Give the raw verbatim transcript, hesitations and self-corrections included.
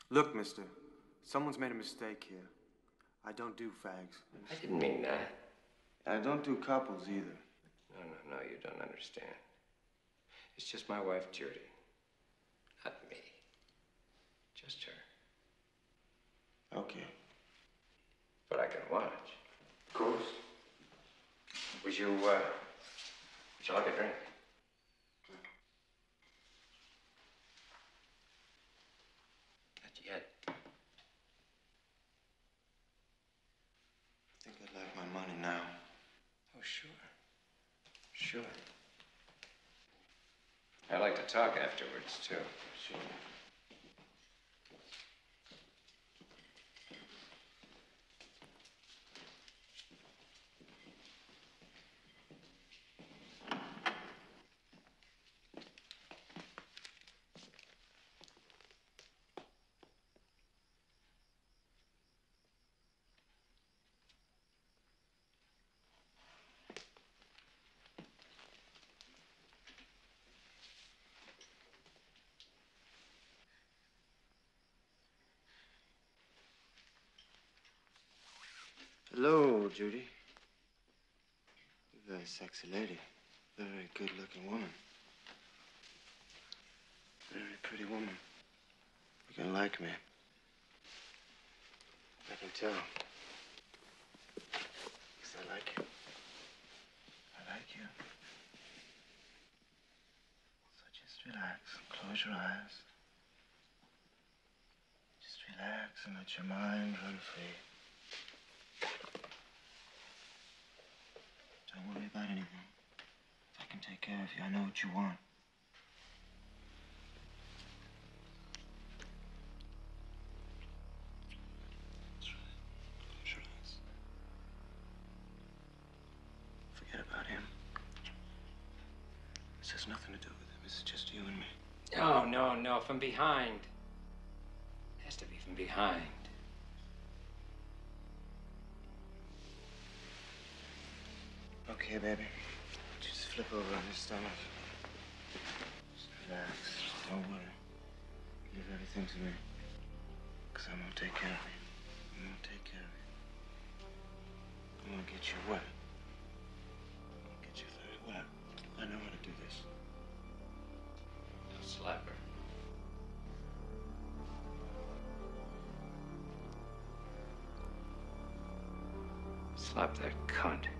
Look, mister, someone's made a mistake here. I don't do fags. I didn't mean that. I don't do couples either. No, no, no, you don't understand. It's just my wife, Judy. Not me. Just her. Okay. But I can watch. Of course. Would you, uh, would you like a drink? Not yet. I think I'd like my money now. Oh, sure. Sure. I'd like to talk afterwards, too. Sure. Hello, Judy. You're a very sexy lady. Very good-looking woman. Very pretty woman. You're gonna like me. I can tell. Because I like you. I like you. So just relax. Close your eyes. Just relax and let your mind run free. Don't worry about anything. I can take care of you. I know what you want. That's right. Close your eyes. Forget about him. This has nothing to do with him. This is just you and me. No, no, no. From behind. It has to be from behind. Okay, baby. Just flip over on your stomach. Just relax. Don't worry. Leave everything to me. Because I'm going to take care of you. I'm going to take care of you. I'm going to get you wet. I'm going to get you very wet. I know how to do this. I'll slap her. Slap that cunt.